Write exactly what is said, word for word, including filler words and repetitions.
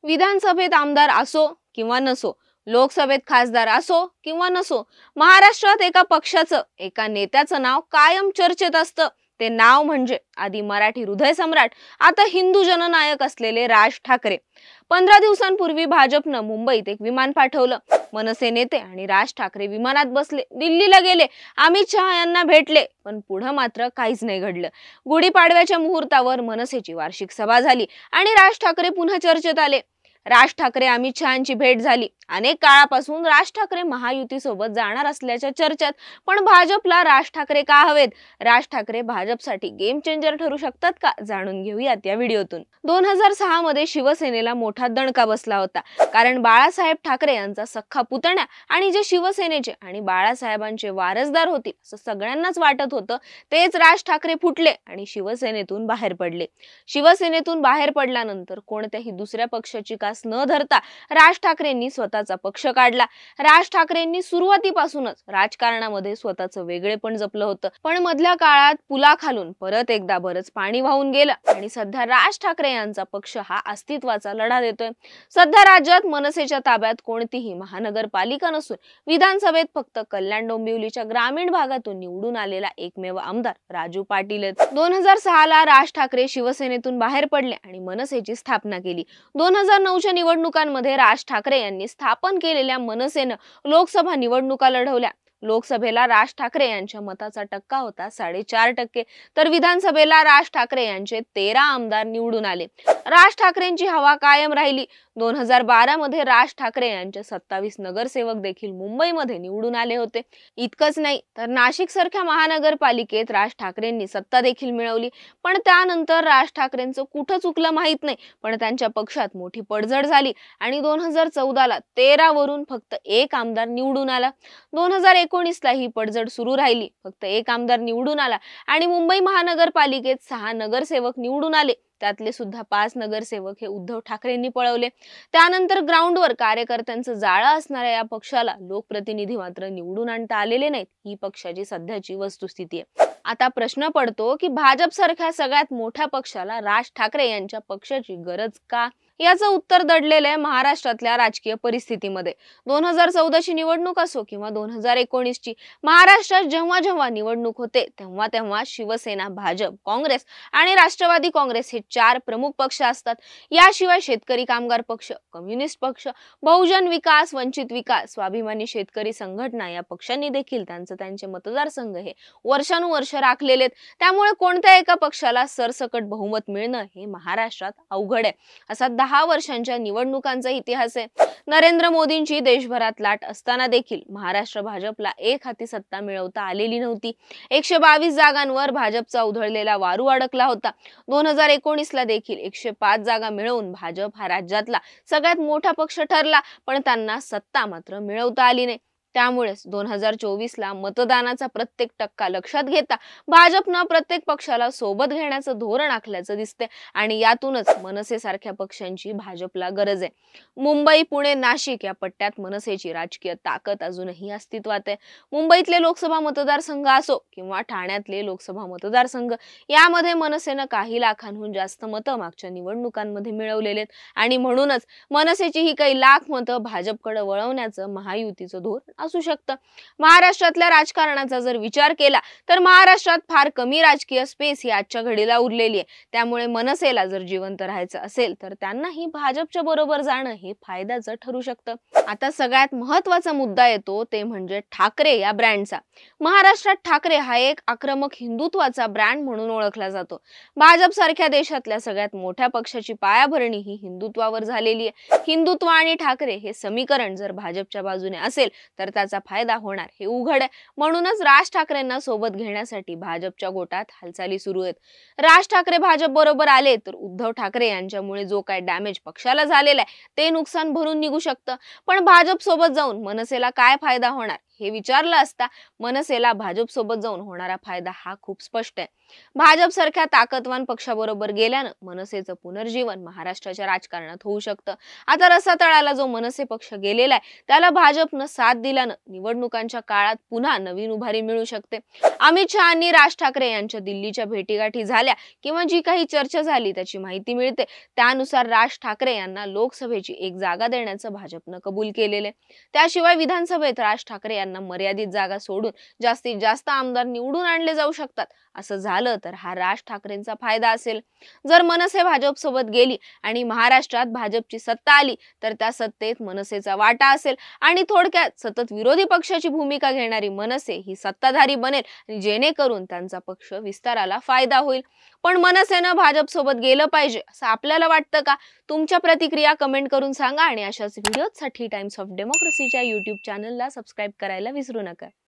विधानसभेत आमदार असो किंवा नसो, लोकसभेत खासदार असो किंवा नसो, महाराष्ट्रात एका पक्षाचं, एका नेत्याचं नाव कायम चर्चेत असतं. ते नाव म्हणजे आधी मराठी हृदय सम्राट, आता हिंदू जननायक असलेले राज ठाकरे. पंधरा दिवसांपूर्वी भाजपनं मुंबईत एक विमान पाठवलं. मनसे नेते आणि राज ठाकरे विमानात बसले, दिल्लीला गेले, अमित शहा यांना भेटले. पण पुढे मात्र काहीच नाही घडलं. गुढीपाडव्याच्या मुहूर्तावर मनसेची वार्षिक सभा झाली आणि राज ठाकरे पुन्हा चर्चेत आले. राज ठाकरे अमित शहांची भेट झाली. अनेक काळापासून राज ठाकरे महायुती सोबत जाणार असल्याच्या चर्चेत. पण भाजपला राज ठाकरे का हवेत? राज ठाकरे भाजपसाठी गेम चेंजर ठरू शकतात का? जाणून घेऊयात या व्हिडिओतून. दोन हजार सहा मध्ये शिवसेनेला मोठा दणका बसला होता, कारण बाळासाहेब ठाकरे यांचा सख्खा पुतण्या आणि जे शिवसेनेचे आणि बाळासाहेबांचे वारसदार होतील असं सगळ्यांनाच वाटत होतं, तेच राज ठाकरे फुटले आणि शिवसेनेतून बाहेर पडले. शिवसेनेतून बाहेर पडल्यानंतर कोणत्याही दुसऱ्या पक्षाची कास न धरता राज ठाकरेंनी स्वतःचा पक्ष काढला. राज ठाकरेंनी सुरुवातीपासूनच राजकारणामध्ये स्वतःचं वेगळेपण जपलं होतं. पण मधल्या काळात पुलाखालून परत एकदा बरंच पाणी वाहून गेलं आणि सध्या राज ठाकरे यांचा पक्ष हा अस्तित्वाचा लढा देतोय. सध्या राज्यात मनसेच्या ताब्यात कोणतीही महानगरपालिका नसून विधानसभेत फक्त कल्याण डोंबिवलीच्या ग्रामीण भागातून निवडून आलेला एकमेव आमदार राजू पाटील आहेत. दोन हजार सहा ला राज ठाकरे शिवसेनेतून बाहेर पडले आणि मनसेची स्थापना केली. दोन हजार नऊ च्या निवडणुकांमध्ये राज ठाकरे यांनी स्थापन केलेल्या मनसेनं लोकसभा निवडणुका लढवल्या. लोकसभेला राज ठाकरे यांच्या मताचा टक्का होता साडेचार टक्के, तर विधानसभेला राज ठाकरे यांचे तेरा आमदार निवडून आले. राज ठाकरेंची हवा कायम राहिली. दोन हजार बारा मध्ये राज ठाकरे यांचे सत्तावीस नगरसेवक देखील मुंबईमध्ये निवडून आले होते. इतकंच नाही तर नाशिक सारख्या महानगरपालिकेत राज ठाकरेंनी सत्ता देखील मिळवली. पण त्यानंतर राज ठाकरेंचं कुठं चुकलं माहित नाही, पण त्यांच्या पक्षात मोठी पडझड झाली आणि दोन हजार चौदा ला तेरा वरून फक्त एक आमदार निवडून आला. दोन हजार एकोणीस ला ही पडझड सुरू राहिली. फक्त एक आमदार निवडून आला आणि मुंबई महानगरपालिकेत सहा नगरसेवक निवडून आले. त्यातले सुद्धा पाच नगरसेवक हे उद्धव ठाकरेंनी पळवले. त्यानंतर ग्राउंडवर कार्यकर्त्यांचं जाळं असणाऱ्या या पक्षाला लोकप्रतिनिधी मात्र निवडून आणता आलेले नाहीत. ही पक्षाची सध्याची वस्तुस्थिती आहे. आता प्रश्न पडतो की भाजप सारख्या सगळ्यात मोठ्या पक्षाला राज ठाकरे यांच्या पक्षाची गरज का? याचं उत्तर दडलेलं आहे महाराष्ट्रातल्या राजकीय परिस्थितीमध्ये. दोन हजार चौदा ची निवडणूक असो किंवा दोन हजार एकोणीस ची, महाराष्ट्रात जेव्हा जेव्हा निवडणूक होते तेव्हा तेव्हा शिवसेना, भाजप, काँग्रेस आणि राष्ट्रवादी काँग्रेस हे चार प्रमुख पक्ष असतात. याशिवाय शेतकरी कामगार पक्ष, कम्युनिस्ट पक्ष, बहुजन विकास, वंचित विकास, स्वाभिमानी शेतकरी संघटना या पक्षांनी देखील त्यांचे त्यांचे मतदारसंघ हे वर्षानुवर्ष राखलेले. त्यामुळे कोणत्या एका पक्षाला सरसकट बहुमत मिळणं हे महाराष्ट्रात अवघड आहे. असा दहा वर्षांच्या निवडणुकांचा इतिहास आहे. नरेंद्र मोदींची देशभरात लाट असताना देखील महाराष्ट्र भाजपला एक हाती सत्ता मिळवता आलेली नव्हती. एकशे बावीस जागांवर भाजपचा उधळलेला वारू अडकला होता. दोन हजार एकोणीस ला देखील एकशे पाच जागा मिळवून भाजप हा राज्यातला सगळ्यात मोठा पक्ष ठरला, पण त्यांना सत्ता मात्र मिळवता आली नाही. त्यामुळेच दोन हजार चोवीस ला मतदानाचा प्रत्येक टक्का लक्षात घेता भाजपनं प्रत्येक पक्षाला सोबत घेण्याचं धोरण आखल्याचं दिसते आणि यातूनच मनसे सारख्या पक्षांची भाजपला गरज आहे. मुंबई, पुणे, नाशिक या पट्ट्यात मनसेची राजकीय ताकद अजूनही अस्तित्वात आहे. मुंबईतले लोकसभा मतदारसंघ असो किंवा ठाण्यातले लोकसभा मतदारसंघ, यामध्ये मनसेनं काही लाखांहून जास्त मतं मागच्या निवडणुकांमध्ये मिळवलेले आहेत आणि म्हणूनच मनसेची ही काही लाख मतं भाजपकडे वळवण्याचं महायुतीचं धोरण असू शकतं. महाराष्ट्रातल्या राजकारणाचा जर विचार केला तर महाराष्ट्रात फार कमी राजकीय स्पेस ही आजच्या घडीला उरलेली आहे. त्यामुळे मनसेला जर जिवंत राहायचं असेल तर त्यांनाही भाजपच्या बरोबर जाणं हे फायद्याचं ठरू शकतं. आता सगळ्यात महत्वाचा मुद्दा येतो ते म्हणजे ठाकरे या ब्रँडचा. महाराष्ट्रात ठाकरे हा एक आक्रमक हिंदुत्वाचा ब्रँड म्हणून ओळखला जातो. भाजप सारख्या देशातल्या सगळ्यात मोठ्या पक्षाची पायाभरणी ही हिंदुत्वावर झालेली आहे. हिंदुत्व आणि ठाकरे हे समीकरण जर भाजपच्या बाजूने असेल तर त्याचा फायदा होणार हे उघड आहे. म्हणूनच राज ठाकरेंना सोबत घेण्यासाठी भाजपच्या गोटात हालचाली सुरू आहेत. राज ठाकरे भाजप बरोबर आले तर उद्धव ठाकरे यांच्यामुळे जो काय डॅमेज पक्षाला झालेला आहे ते नुकसान भरून निघू शकतं. पण भाजप सोबत जाऊन मनसेला काय फायदा होणार हे विचारलं असता मनसेला भाजप सोबत जाऊन होणारा फायदा हा खूप स्पष्ट आहे. भाजप सारख्या ताकदवान पक्षाबरोबर गेल्यानं मनसेचं पुनर्जीवन महाराष्ट्राच्या राजकारणात होऊ शकतं. आता रसातळाला जो मनसे पक्ष गेलेला आहे त्याला भाजपनं साथ दिल्यानं निवडणुकांच्या काळात पुन्हा नवीन उभारी मिळू शकते. अमित शहा आणि राज ठाकरे यांच्या दिल्लीच्या भेटीगाठी झाल्या किंवा जी काही चर्चा झाली त्याची माहिती मिळते. त्यानुसार राज ठाकरे यांना लोकसभेची एक जागा देण्याचं भाजपनं कबूल केलेले. त्याशिवाय विधानसभेत राज ठाकरे यांना मर्यादित जागा सोडून जास्तीत जास्त आमदार निवडून आणले जाऊ शकतात. असं झालं तर हा राज ठाकरेंचा फायदा असेल. जर मनसे भाजप सोबत गेली आणि महाराष्ट्रात भाजपची सत्ता आली तर त्या सत्तेत मनसेचा वाटा असेल आणि थोडक्यात सतत विरोधी पक्षाची भूमिका घेणारी मनसे ही सत्ताधारी बनेल, जेणेकरून त्यांचा पक्ष विस्ताराला फायदा होईल. पण मनसेनं भाजप सोबत गेलं पाहिजे असं आपल्याला वाटतं का? तुमच्या प्रतिक्रिया कमेंट करून सांगा आणि अशाच व्हिडिओसाठी टाइम्स ऑफ डेमोक्रेसीच्या युट्यूब चॅनलला सबस्क्राईब करायला विसरू नका.